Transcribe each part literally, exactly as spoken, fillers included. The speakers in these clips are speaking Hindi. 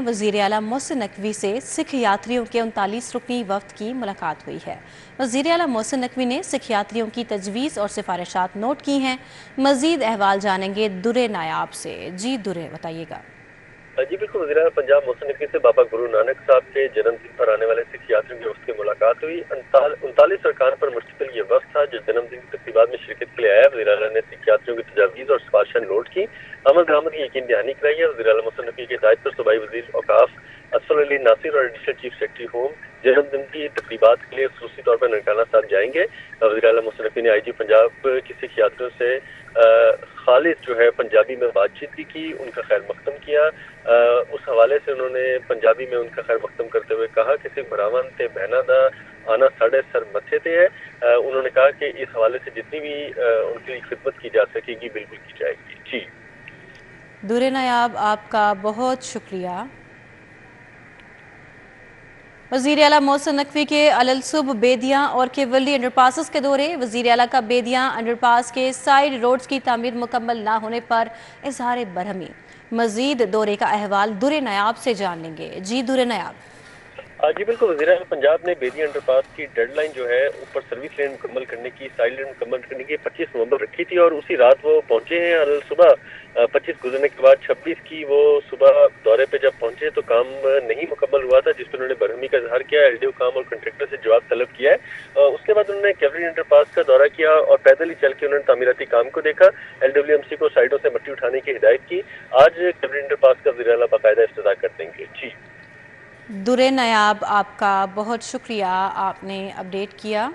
वज़ीर आला मोहसिन नकवी से सिख यात्रियों के उनतालीस रुकनी वफ्द की मुलाकात हुई है। वज़ीर आला मोहसिन नकवी ने सिख यात्रियों की तजवीज़ और सिफारिशात नोट की हैं। मज़ीद अहवाल जानेंगे दुरे नायाब से। जी दुरे, बताइएगा। जी बिल्कुल, वज़ीर आला पंजाब मोहसिन नकवी से बाबा गुरु नानक साहब के जन्मदिन पर आने वाले सिख यात्रियों के वफ्द की मुलाकात हुई। उनतालीस अरकान पर मुश्तमिल ये वफ्द था जो जन्मदिन की तकरीबात में शिरकत के लिए आया। वज़ीर आला ने सिख यात्रियों की तजावीज़ और सिफारिशें नोट की, अमल दरामद की यकीन दहानी कराई है। वज़ीर आला मोहसिन नकवी के हिदायत पर सूबाई वज़ीर औकाफ असफर अली नासिर और एडिशनल चीफ सेक्रेटरी होम जन्मदिन की तकरीबात के लिए खुसूसी तौर पर ननकाना साहब जाएंगे। वज़ीर आला मोहसिन नकवी ने आई जी पंजाब की सिख यात्रियों से खालिद जो है पंजाबी में बातचीत भी की, उनका खैर मकदम किया। आ, उस हवाले से उन्होंने पंजाबी में उनका खैर मकदम करते हुए कहा कि सिख भरावन ते बहना दा आना साढ़े सर मथे ते है। आ, उन्होंने कहा कि इस हवाले से जितनी भी आ, उनकी खिदमत की जा सकेगी बिल्कुल की जाएगी। जी दुरे नायाब, आपका बहुत शुक्रिया। वज़ीर आला मोहसिन नकवी के अलसुब बेदियाँ और केवली अंडरपास के दौरे। वज़ीर आला का बेदियाँ अंडरपास के साइड रोड्स की तामीर मुकम्मल ना होने पर इजहार बरहमी। मजीद दौरे का अहवाल दुरे नायाब से जान लेंगे। जी दुरे नायाब। जी बिल्कुल, वज़ीर आला पंजाब ने बेदी अंडरपास की डेडलाइन जो है ऊपर सर्विस लेन मुकम्मल करने की, साइड लेन मुकम्मल करने की पच्चीस नवंबर रखी थी और उसी रात वो पहुंचे हैं। अल सुबह पच्चीस गुजरने के बाद छब्बीस की वो सुबह दौरे पे जब पहुंचे तो काम नहीं मुकम्मल हुआ था, जिस पर उन्होंने बरहमी का इजहार किया। एलडीओ काम और कंट्रेक्टर से जवाब तलब किया है। उसके बाद उन्होंने कैवरी अंडरपास का दौरा किया और पैदल ही चल के उन्होंने तामीराती काम को देखा। एलडब्ल्यूएमसी को साइडों से मट्टी उठाने की हिदायत की। आज कैवरी अंडरपास का वज़ीर आला बाकायदा इफ्तिताह कर देंगे। जी दुरे नायाब, आपका बहुत शुक्रिया, आपने अपडेट किया।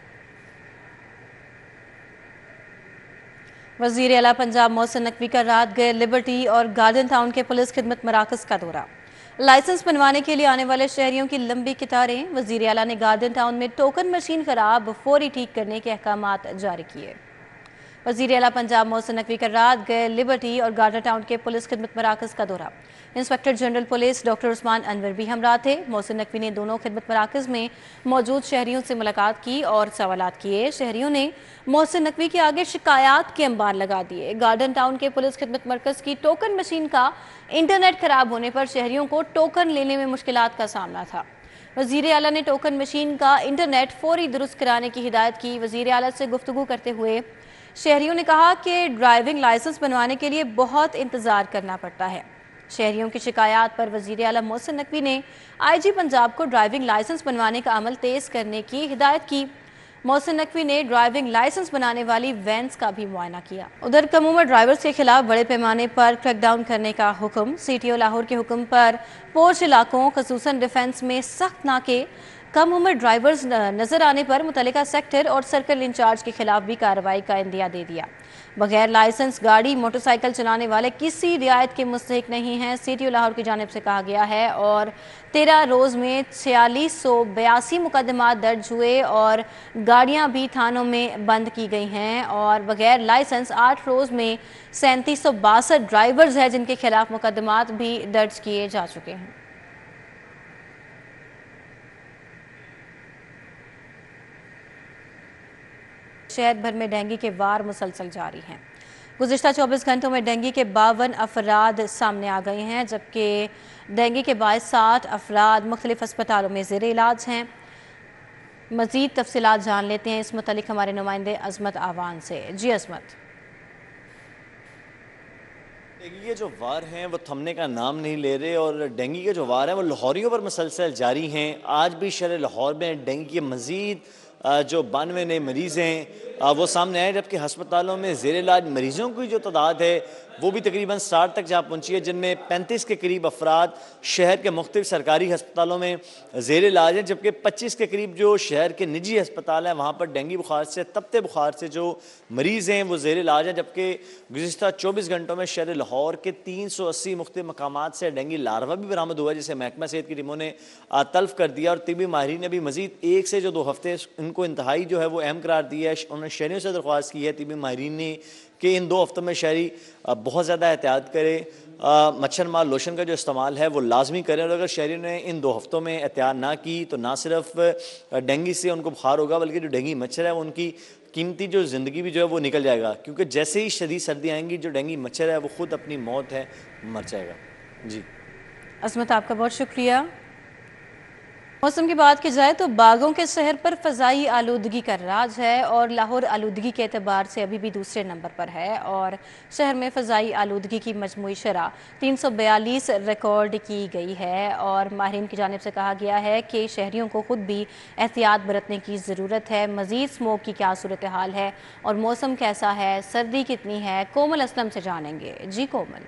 वज़ीर आला पंजाब मोहसिन नकवी का रात गए लिबर्टी और गार्डन टाउन के पुलिस खिदमत मराकज़ का दौरा। लाइसेंस बनवाने के लिए आने वाले शहरियों की लंबी कतारें। वज़ीर आला ने गार्डन टाउन में टोकन मशीन खराब फौरी ठीक करने के अहकामात जारी किए। वज़ीर आला पंजाब मोहसिन नकवी का रात गए लिबर्टी और गार्डन टाउन के पुलिस खिदमत मराकज़ का दौरा। Inspector general police doctor Usman Anwar भी हमरा थे। मोहसिन नकवी ने दोनों खिदमत मराकज़ में मौजूद शहरियों से मुलाकात की और सवालात किए। शहरियों ने मोहसिन नकवी के आगे शिकायत के अंबार लगा दिए। गार्डन टाउन के पुलिस खिदमत मरकज़ की टोकन मशीन का इंटरनेट खराब होने पर शहरियों को टोकन लेने में मुश्किलात का सामना था। वज़ीर आला ने टोकन मशीन का इंटरनेट फौरी दुरुस्त कराने की हिदायत की। वज़ीर आला से गुफ्तगू करते हुए शहरियों ने कहा कि ड्राइविंग लाइसेंस बनवाने के लिए बहुत इंतज़ार करना पड़ता है। शहरियों की शिकायत पर वज़ीर आला मोहसिन नकवी ने आईजी पंजाब को ड्राइविंग लाइसेंस बनवाने का अमल तेज़ करने की हिदायत की। मोहसिन नकवी ने ड्राइविंग लाइसेंस बनाने वाली वैन्स का भी मुआयना किया। उधर कम उम्र ड्राइवर्स के खिलाफ बड़े पैमाने पर क्रैकडाउन करने का हुक्म। सीटीओ लाहौर के हुक्म पर पोर्श इलाकों खसूसन डिफेंस में सख्त नाके। कम उम्र ड्राइवर्स नजर आने पर मुतल्लिका सेक्टर और सर्कल इंचार्ज के खिलाफ भी कार्रवाई का इंदिया दे दिया। बगैर लाइसेंस गाड़ी मोटरसाइकिल चलाने वाले किसी रियायत के मुस्तहिक नहीं हैं, सीटीओ लाहौर की जानिब से कहा गया है। और तेरह रोज़ में छियालीस सौ बयासी मुकदमात दर्ज हुए और गाड़ियाँ भी थानों में बंद की गई हैं। और बगैर लाइसेंस आठ रोज़ में सैंतीस सौ बासठ ड्राइवर्स हैं जिनके खिलाफ मुकदमात भी दर्ज किए जा चुके हैं। शहर भर में डेंगू के वार मुसलसल जारी हैं। गुज़िश्ता चौबीस घंटों में डेंगू के बावन अफराद सामने आ गए हैं, जबकि डेंगू के बाईस साठ अफराद मुख्तलिफ अस्पतालों में ज़ेर इलाज हैं। मज़ीद तफसीलात जान लेते हैं इस मुतालिक हमारे नुमाइंदे अजमत आवान से। जी अजमत। डेंगू के जो वार हैं वो थमने का नाम नहीं ले रहे और डेंगू के जो वार हैं वो लाहौरियों पर मुसलसल जारी हैं। आज भी शहर लाहौर में डेंगू के मज़ीद जो बानवे नए मरीज़ हैं वो सामने आए, जबकि हस्पतालों में ज़ेर इलाज मरीज़ों की जो तादाद है वो भी तकरीबन साठ तक जा पहुँची है, जिनमें पैंतीस के करीब अफराद शहर के मुख्तलिफ सरकारी हस्पतालों में ज़ेर इलाज हैं, जबकि पच्चीस के करीब जो शहर के निजी हस्पताल हैं वहाँ पर डेंगू बुखार से तपते बुखार से जो मरीज़ हैं वो ज़ेर इलाज हैं। जबकि गुज़िश्ता चौबीस घंटों में शहर लाहौर के तीन सौ अस्सी मुख्तलिफ मकामात से डेंगू लार्वा भी बरामद हुआ है, जिसे महकमा सेहत की टीमों ने तल्फ कर दिया। और तिबी माहिरीन ने भी मज़ीद एक से जो दो हफ्ते इनको इंतहाई जो है वो अहम करार दिया है। उन्होंने शहरियों से दरख्वास्त की है तिबी माहिरीन ने कि इन दो हफ्तों में शहरी बहुत ज़्यादा एहतियात करें, मच्छर मार लोशन का जो इस्तेमाल है वो लाजमी करें। और अगर शहरियों ने इन दो हफ्तों में एहतियात ना की तो ना सिर्फ डेंगू से उनको बुखार होगा, बल्कि जो डेंगू मच्छर है वो उनकी कीमती जो ज़िंदगी भी जो है वो निकल जाएगा, क्योंकि जैसे ही शदीद सर्दी आएंगी जो डेंगू मच्छर है वो ख़ुद अपनी मौत है मर जाएगा। जी असमत, आपका बहुत शुक्रिया। मौसम की बात की जाए तो बागों के शहर पर फ़ज़ाई आलूदगी का राज है और लाहौर आलूदगी के एतबार से अभी भी दूसरे नंबर पर है और शहर में फ़ज़ाई आलूदगी की मजमूई शरह तीन सौ बयालीस रिकॉर्ड की गई है और माहिरीन की जानिब से कहा गया है कि शहरियों को खुद भी एहतियात बरतने की ज़रूरत है। मज़ीद स्मोक की क्या सूरत हाल है और मौसम कैसा है, सर्दी कितनी है, कोमल असलम से जानेंगे। जी कोमल।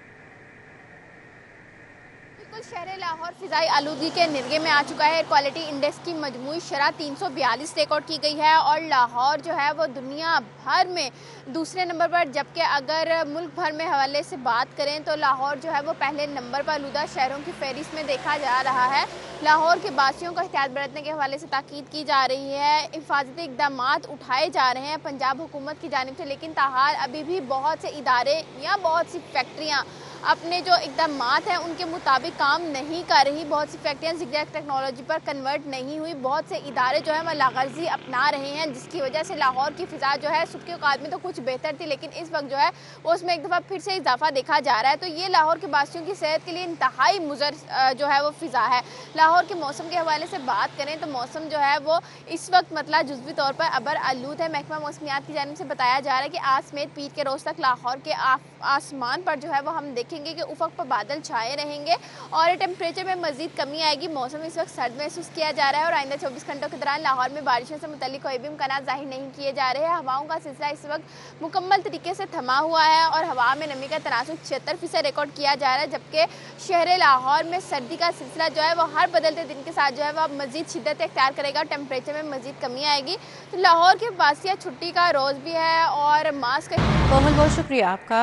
शहर लाहौर फिजाई आलूदगी के निर्गे में आ चुका है। एयर क्वालिटी इंडेक्स की मजमूई शरह तीन सौ बयालीस रिकॉर्ड की गई है और लाहौर जो है वो दुनिया भर में दूसरे नंबर पर, जबकि अगर मुल्क भर में हवाले से बात करें तो लाहौर जो है वो पहले नंबर पर आलूदा शहरों की फहरिस्त में देखा जा रहा है। लाहौर के बासियों को एहतियात बरतने के हवाले से ताकीद की जा रही है, हिफाजती इक़दाम उठाए जा रहे हैं पंजाब हुकूमत की जानिब से, लेकिन ताहाल अभी भी बहुत से इदारे या बहुत सी फैक्ट्रियाँ अपने जो इक़दाम हैं उनके मुताबिक काम नहीं कर रही। बहुत सी फैक्ट्रियाँ ज़िगज़ैग टेक्नोलॉजी पर कन्वर्ट नहीं हुई। बहुत से इदारे जो है वह लागर्जी अपना रहे हैं, जिसकी वजह से लाहौर की फ़िज़ा जो है सुबह के औकात में तो कुछ बेहतर थी, लेकिन इस वक्त जो है वो उसमें एक दफ़ा फिर से इजाफा देखा जा रहा है। तो ये लाहौर के बासियों की सेहत के लिए इंतहाई मुज़र जो है वो फ़िज़ा है। लाहौर के मौसम के हवाले से बात करें तो मौसम जो है वो इस वक्त मतलब जुज़वी तौर पर अबर आलूद है। महकमा मौसमियात की जानिब से बताया जा रहा है कि आज समेत पीर के रोज़ तक लाहौर के आसमान पर जो है वो हम देखेंगे कि उफक पर बादल छाए रहेंगे और टेम्परेचर में मजीद कमी आएगी। मौसम इस वक्त सर्द महसूस किया जा रहा है और आइंदा चौबीस घंटों के दौरान लाहौर में बारिशों से मुतल्लिक कोई भी इम्कान जाहिर नहीं किए जा रहे हैं। हवाओं का सिलसिला इस वक्त मुकम्मल तरीके से थमा हुआ है और हवा में नमी का तनासुब छिहत्तर फीसद रिकॉर्ड किया जा रहा है, जबकि शहर लाहौर में सर्दी का सिलसिला जो है वो हर बदलते दिन के साथ जो है वह मजीद शिद्दत इख्तियार करेगा और टेम्परेचर में मजीद कमी आएगी। तो लाहौर के बासिया छुट्टी का रोज़ भी है और मास्क। कोमल, बहुत शुक्रिया आपका।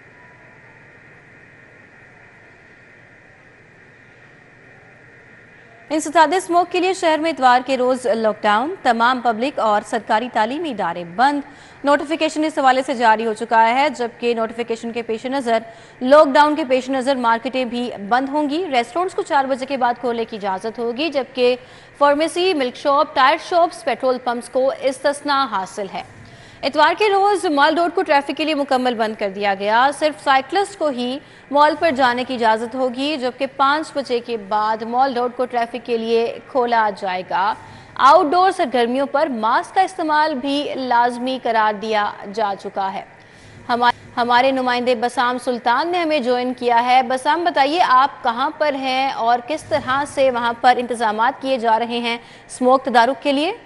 इंसदाद स्मोक के लिए शहर में इतवार के रोज लॉकडाउन, तमाम पब्लिक और सरकारी तालीमी इदारे बंद। नोटिफिकेशन इस हवाले से जारी हो चुका है, जबकि नोटिफिकेशन के पेश नज़र लॉकडाउन के पेश नज़र मार्केटें भी बंद होंगी। रेस्टोरेंट्स को चार बजे के बाद खोलने की इजाज़त होगी, जबकि pharmacy, milk shop, tyre shops, petrol pumps को इस्तिस्ना हासिल है। इतवार के रोज मॉल रोड को ट्रैफिक के लिए मुकम्मल बंद कर दिया गया। सिर्फ साइकिलिस्ट को ही मॉल पर जाने की इजाज़त होगी, जबकि पाँच बजे के बाद मॉल रोड को ट्रैफिक के लिए खोला जाएगा। आउटडोर सरगर्मियों पर मास्क का इस्तेमाल भी लाजमी करार दिया जा चुका है। हमारे हमारे नुमाइंदे बसाम सुल्तान ने हमें ज्वाइन किया है। बसाम, बताइए आप कहां पर हैं और किस तरह से वहां पर इंतजामात किए जा रहे हैं स्मोक तदारुक के लिए?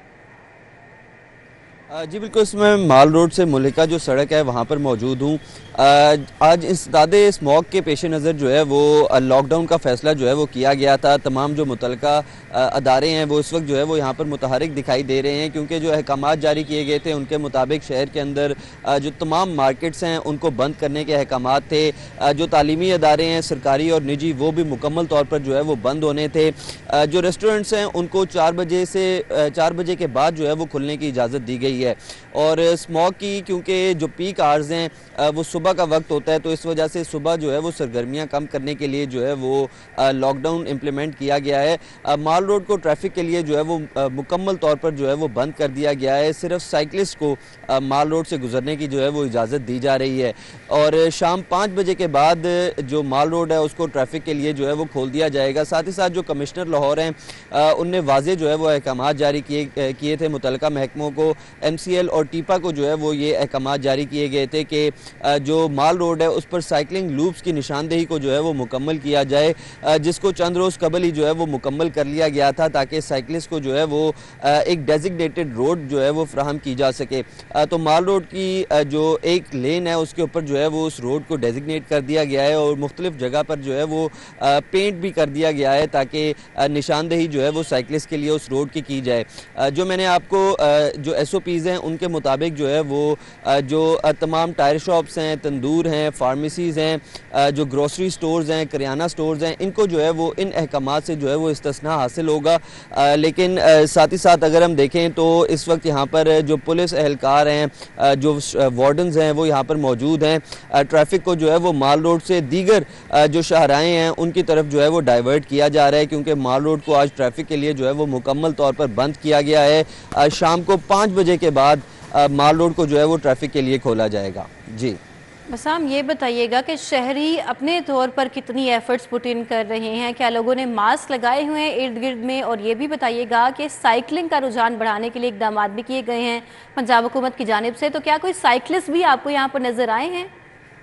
जी बिल्कुल, इसमें माल रोड से मुलिका जो सड़क है वहाँ पर मौजूद हूँ। आज इंसदाद स्मॉग के पेश नज़र जो है वो लॉकडाउन का फ़ैसला जो है वो किया गया था। तमाम जो मुतलका अदारे हैं वो इस वक्त जो है वो यहाँ पर मुतहरिक दिखाई दे रहे हैं, क्योंकि जो अहकामात जारी किए गए थे उनके मुताबिक शहर के अंदर जो तमाम मार्केट्स हैं उनको बंद करने के अहकामात थे। जो तालीमी अदारे हैं सरकारी और निजी वो भी मुकम्मल तौर पर जो है वो बंद होने थे। जो रेस्टोरेंट्स हैं उनको चार बजे से चार बजे के बाद जो है वो खुलने की इजाज़त दी गई है। और स्मॉग की क्योंकि जो पीक आवर्स हैं वो सुबह का वक्त होता है, तो इस वजह से सुबह जो है वो सरगर्मियाँ कम करने के लिए जो है वो लॉकडाउन इम्प्लीमेंट किया गया है। माल रोड को ट्रैफिक के लिए जो है वो मुकम्मल तौर पर जो है वो बंद कर दिया गया है। सिर्फ साइकिलिस्ट को माल रोड से गुजरने की जो है वो इजाज़त दी जा रही है और शाम पाँच बजे के बाद जो माल रोड है उसको ट्रैफिक के लिए जो है वो खोल दिया जाएगा। साथ ही साथ जो कमिश्नर लाहौर हैं उनने वाज़े जो है वो अहकामात जारी किए किए थे मुतलका महकमों को। एम सी एल और टीपा को जो है वो ये अहकामात जारी किए गए थे कि जो माल रोड है उस पर साइकिलिंग लूप्स की निशानदेही को जो है वो मुकम्मल किया जाए, जिसको चंद रोज़ कबल ही जो है वो मुकम्मल कर लिया गया था, ताकि साइकिलिस्ट को जो है वो एक डेजिग्नेटेड रोड जो है वो फ्राहम की जा सके। तो माल रोड की जो एक लेन है उसके ऊपर जो है वो उस रोड को डेजिग्नेट कर दिया गया है और मुख्तलिफ जगह पर जो है वो पेंट भी कर दिया गया है, ताकि निशानदेही जो है वो साइकिलिस्ट के लिए उस रोड की की जाए। जो मैंने आपको जो एस ओ पीज़ हैं उनके मुताबिक जो है वो जो तमाम टायर शॉप्स हैं, तंदूर हैं, फार्मेसीज़ हैं, जो ग्रोसरी स्टोर्स हैं, करियाना स्टोर्स हैं, इनको जो है वो इन अहकामात से जो है वो इस्तिस्ना हासिल होगा। लेकिन साथ ही साथ अगर हम देखें तो इस वक्त यहाँ पर जो पुलिस एहलकार हैं, जो वार्डन्स हैं वो यहाँ पर मौजूद हैं। ट्रैफिक को जो है वो माल रोड से दीगर जो शाहराएँ हैं उनकी तरफ जो है वो डाइवर्ट किया जा रहा है, क्योंकि माल रोड को आज ट्रैफिक के लिए जो है वो मुकम्मल तौर पर बंद किया गया है। शाम को पाँच बजे के बाद माल रोड को जो है वो ट्रैफिक के लिए खोला जाएगा। जी बसाम, ये बताइएगा कि शहरी अपने तौर पर कितनी एफर्ट्स पुट इन कर रहे हैं, क्या लोगों ने मास्क लगाए हुए हैं इर्द गिर्द में, और ये भी बताइएगा कि साइकिलिंग का रुझान बढ़ाने के लिए इकदाम भी किए गए हैं पंजाब हुकूमत की जानिब से, तो क्या कोई साइकिलिस्ट भी आपको यहाँ पर नजर आए हैं?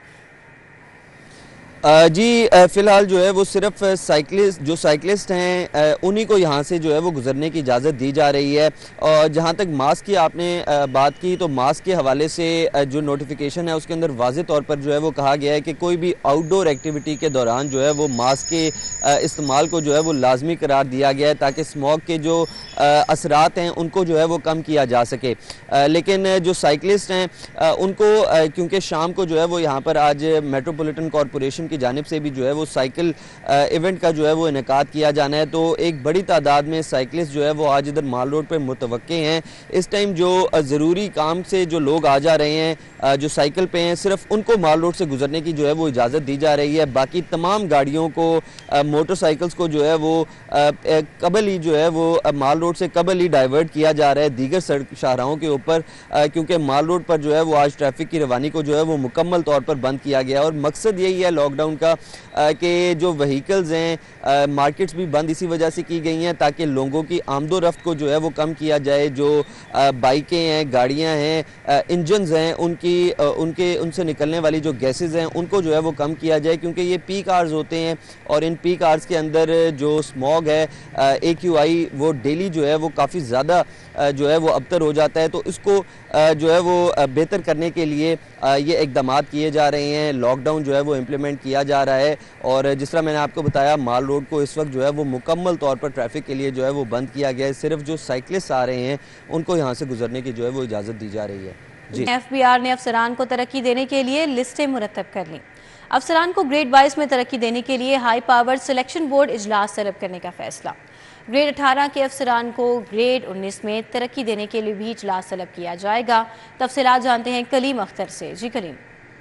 जी फ़िलहाल जो है वो सिर्फ साइकिलिस्ट जो साइकिलिस्ट हैं उन्हीं को यहाँ से जो है वो गुजरने की इजाज़त दी जा रही है। और जहाँ तक मास्क की आपने बात की, तो मास्क के हवाले से जो नोटिफिकेशन है उसके अंदर वाज़े तौर पर जो है वो कहा गया है कि कोई भी आउटडोर एक्टिविटी के दौरान जो है वो मास्क के इस्तेमाल को जो है वो लाजमी करार दिया गया है, ताकि स्मॉग के जो असरात हैं उनको जो है वो कम किया जा सके। लेकिन जो साइकिलिस्ट हैं उनको क्योंकि शाम को जो है वो यहाँ पर आज मेट्रोपॉलिटन कॉरपोरेशन की जानिब से भी जो है वो साइकिल इवेंट का जो है वो इनेकाद किया जाना है, तो एक बड़ी तादाद में साइकिलिस्ट जो है वो आज इधर माल रोड पर मुतवक्के हैं। इस टाइम जो ज़रूरी काम से जो लोग आ जा रहे हैं जो साइकिल पे हैं, सिर्फ उनको माल रोड से गुजरने की जो है वो इजाज़त दी जा रही है। बाकी तमाम गाड़ियों को, मोटरसाइकिल्स को जो है वो कबल ही जो है वो माल रोड से कबल ही डाइवर्ट किया जा रहा है दीगर सड़क शाहराहों के ऊपर, क्योंकि माल रोड पर जो है वो आज ट्रैफिक की रवानी को जो है वो मुकम्मल तौर पर बंद किया गया। और मकसद यही है लॉकडाउन का कि जो व्हीकल्स हैं, मार्केट्स भी बंद इसी वजह से की गई हैं ताकि लोगों की आमदो रफ्त को जो है वो कम किया जाए। जो बाइकें हैं, गाड़ियां हैं, इंजन्स हैं, उनकी उनके उनसे निकलने वाली जो गैसेज हैं उनको जो है वो कम किया जाए, क्योंकि ये पीक आवर्स होते हैं और इन पीक आवर्स के अंदर जो स्मॉग है, ए क्यू आई, वो डेली जो है वो काफ़ी ज़्यादा जो है वो अबतर हो जाता है। तो इसको जो है वो बेहतर करने के लिए ये इकदाम किए जा रहे हैं, लॉकडाउन जो है वो इम्प्लीमेंट किया जा रहा है। और जिस तरह मैंने आपको बताया, माल रोड को इस वक्त जो है वो मुकम्मल तौर पर ट्रैफिक के लिए जो है वो बंद किया गया है। सिर्फ जो साइकिलिस्ट आ रहे हैं उनको यहाँ से गुजरने की जो है वो इजाज़त दी जा रही है। जी, एफ बी आर ने अफसरान को तरक्की देने के लिए लिस्टें मुरतब कर लीं। अफसरान को ग्रेड बाईस में तरक्की देने के लिए हाई पावर सिलेक्शन बोर्ड इजलास तलब करने का फैसला। ग्रेड अठारह के अफसरान को ग्रेड उन्नीस में तरक्की देने के लिए भी इजलास तलब किया जाएगा। तफसीलात जानते हैं कलीम अख्तर से। जी Kaleem.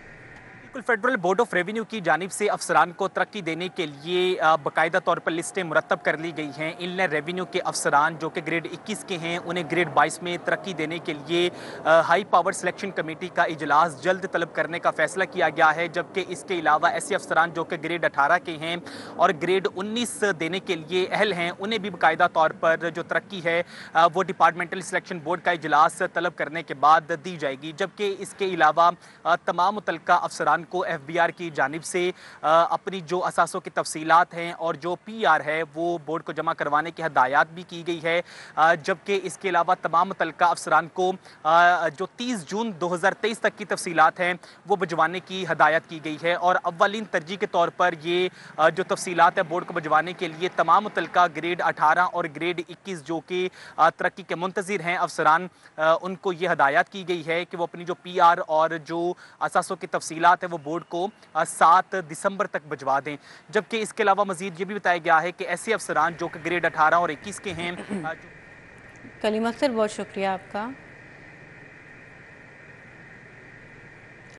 Federal board of revenue की जानिब से अफसरान को तरक्की देने के लिए बाकायदा तौर पर लिस्टें मुरतब कर ली गई हैं। इनलैंड रेवेन्यू के अफसरान जो कि ग्रेड इक्कीस के हैं, उन्हें ग्रेड बाईस में तरक्की देने के लिए हाई पावर सिलेक्शन कमेटी का इजलास जल्द तलब करने का फैसला किया गया है। जबकि इसके अलावा ऐसे अफसरान जो कि ग्रेड अठारह के हैं और ग्रेड उन्नीस देने के लिए अहल हैं, उन्हें भी बाकायदा तौर पर जो तरक्की है वो डिपार्टमेंटल सिलेक्शन बोर्ड का इजलास तलब करने के बाद दी जाएगी। जबकि इसके अलावा तमाम मुतल्लिका अफसरान को एफ बी आर की जानिब से अपनी जो असासों की तफसीलात हैं और जो पी आर है वो बोर्ड को जमा करवाने की हदायत भी की गई है। जबकि इसके अलावा तमाम मुतल्लिका अफसरान को जो तीस जून दो हज़ार तेईस तक की तफसीलात हैं वो भिजवाने की हदायत की गई है। और अव्वलीन तरजीह के तौर पर ये जो तफसीलात है बोर्ड को भिजवाने के लिए तमाम मुतल्लिका ग्रेड अठारह और ग्रेड इक्कीस जो कि तरक्की के मुंतज़िर हैं अफसरान, उनको ये हदायत की गई है कि वो अपनी जो पी आर और जो असासों की तफसीलात है वो बोर्ड को सात दिसंबर तक भिजवा दें। जबकि इसके अलावा मजीद ये भी बताया गया है कि ऐसे अफसरान जो कि ग्रेड अठारह और इक्कीस के हैं। कलीम अख्तर, बहुत शुक्रिया आपका।